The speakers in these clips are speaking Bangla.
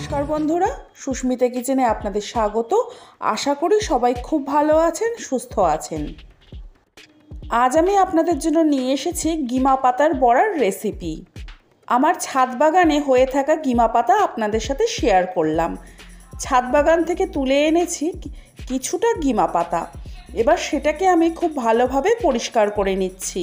নমস্কার বন্ধুরা, সুস্মিতা কিচেনে আপনাদের স্বাগত। আশা করি সবাই খুব ভালো আছেন, সুস্থ আছেন। আজ আমি আপনাদের জন্য নিয়ে এসেছি গিমা পাতার বড়ার রেসিপি। আমার ছাদ বাগানে হয়ে থাকা গিমা পাতা আপনাদের সাথে শেয়ার করলাম। ছাদ বাগান থেকে তুলে এনেছি কিছুটা গিমা পাতা। এবার সেটাকে আমি খুব ভালোভাবে পরিষ্কার করে নিচ্ছি।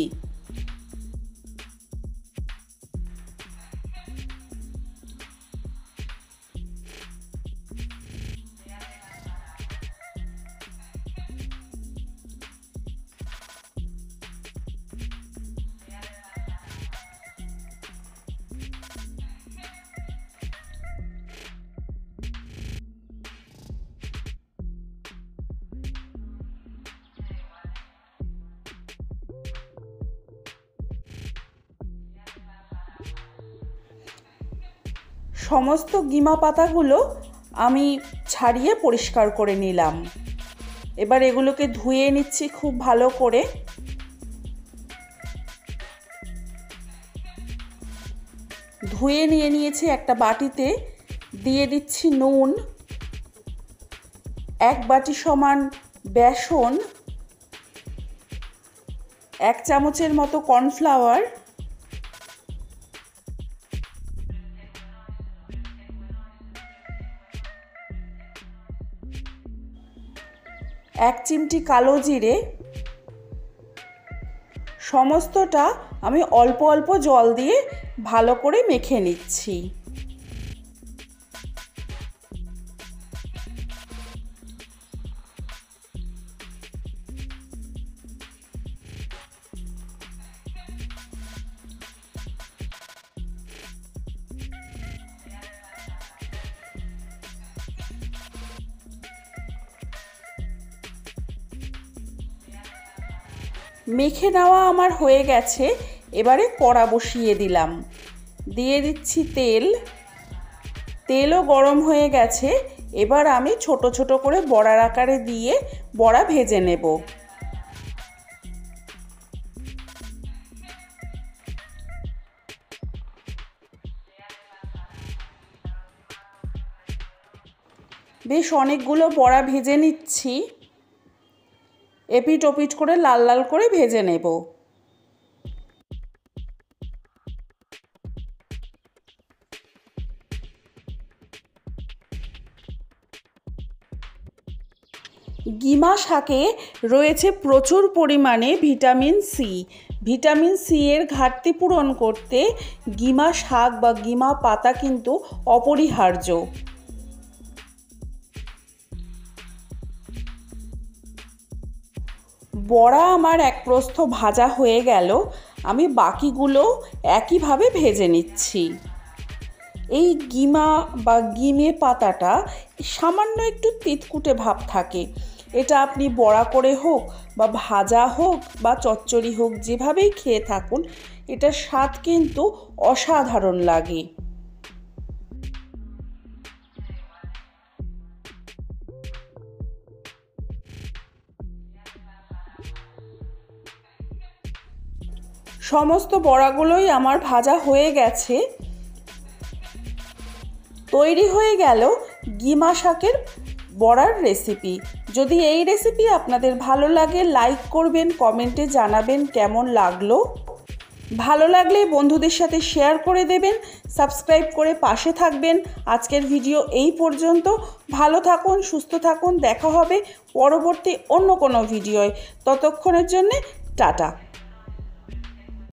সমস্ত গিমা পাতাগুলো আমি ছাড়িয়ে পরিষ্কার করে নিলাম। এবার এগুলোকে ধুয়ে নিচ্ছি খুব ভালো করে। ধুয়ে নিয়ে নিয়েছি একটা বাটিতে, দিয়ে দিচ্ছি নুন, 1 বাটি সমান বেসন, 1 চামচের মতো কর্নফ্লাওয়ার, এক চিমটি কালো জিরে। সমস্তটা আমি অল্প অল্প জল দিয়ে ভালো করে মেখে নিচ্ছি। মেখে নেওয়া আমার হয়ে গেছে। এবারে কড়া বসিয়ে দিলাম, দিয়ে দিচ্ছি তেল। তেলও গরম হয়ে গেছে। এবার আমি ছোট ছোট করে বড়ার আকারে দিয়ে বড়া ভেজে নেব। বেশ অনেকগুলো বড়া ভেজে নিচ্ছি। এপিট ওপিট করে লাল লাল করে ভেজে নেব। গিমা শাকে রয়েছে প্রচুর পরিমাণে ভিটামিন সি। ভিটামিন সি এর ঘাটতি পূরণ করতে গিমা শাক বা গিমা পাতা কিন্তু অপরিহার্য। বড়া আমার এক প্রস্থ ভাজা হয়ে গেল। আমি বাকিগুলো একইভাবে ভেজে নিচ্ছি। এই গিমা বা গিমে পাতাটা সামান্য একটু তিতকুটে ভাব থাকে। এটা আপনি বড়া করে হোক বা ভাজা হোক বা চচ্চড়ি হোক, যেভাবেই খেয়ে থাকুন, এটার স্বাদ কিন্তু অসাধারণ লাগে। সমস্ত বড়াগুলোই আমার ভাজা হয়ে গেছে। তৈরি হয়ে গেল গিমা শাকের বড়ার রেসিপি। যদি এই রেসিপি আপনাদের ভালো লাগে, লাইক করবেন, কমেন্টে জানাবেন কেমন লাগলো। ভালো লাগলে বন্ধুদের সাথে শেয়ার করে দেবেন, সাবস্ক্রাইব করে পাশে থাকবেন। আজকের ভিডিও এই পর্যন্ত। ভালো থাকুন, সুস্থ থাকুন। দেখা হবে পরবর্তী অন্য কোনো ভিডিওয়। ততক্ষণের জন্যে টাটা।